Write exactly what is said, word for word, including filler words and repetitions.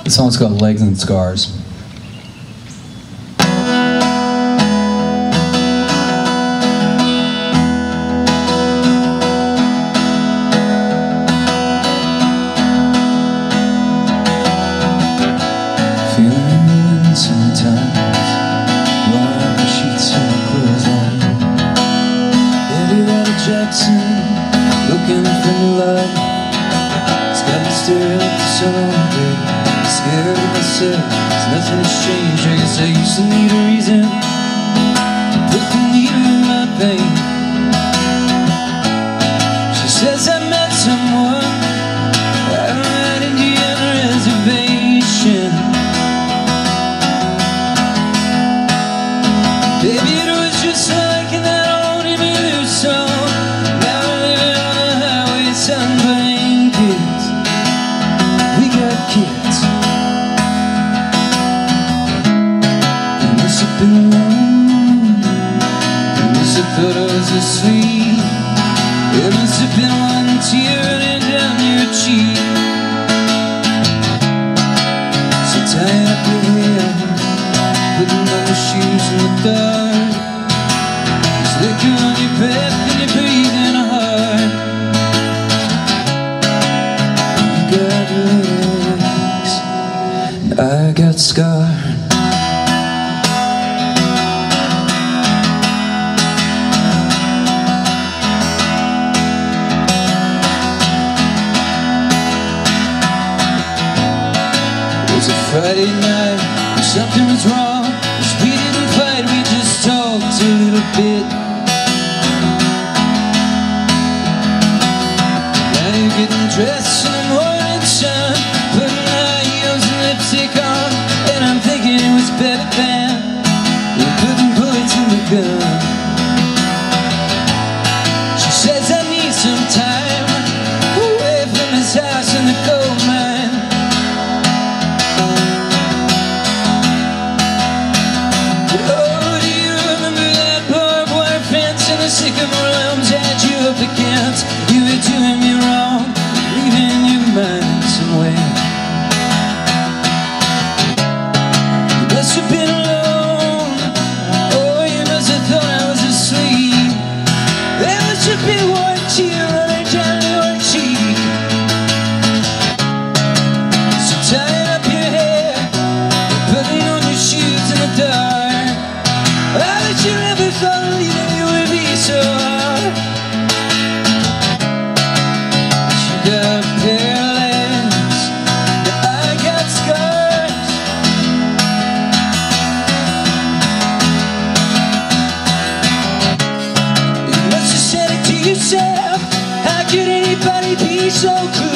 The song's called Legs and Scars. Feeling the wind sometimes, like the sheets of clothes on. Eddie Jackson, looking for new life. It's got me staring at the sun all day, scared of myself, cause nothing has changed. I guess I used to need a reason to put the needle in my pain. She says I met someone out on that Indian reservation. Baby, it was just like in that old Emmylou song. Now we're living on the highway, sunburning kids. We got kids. You must have been alone. You must have thought I was asleep. There must have been one tear running down your cheek. So tie up your hair, putting on your shoes in the dark. It's liquor on your breath and you're breathing hard. You got legs, I got scars. It was a Friday night, and something was wrong. We didn't fight, we just talked a little bit. Now you're getting dressed in the morning sun, putting high heels and lipstick on, and I'm thinking it was better than you're putting bullets in the gun. She says I need some time away from this house in the gold mine. Sycamore elms had you up against. You were doing me wrong, leaving your mind somewhere. You must have been alone. Oh, you must have thought I was asleep. There must have been one tear running down your cheek. So tie up your hair, putting on your shoes in the dark. I bet you never thought of leaving you would be so hard. You got bare legs, I got scars. You must have said it to yourself. How could anybody be so cruel?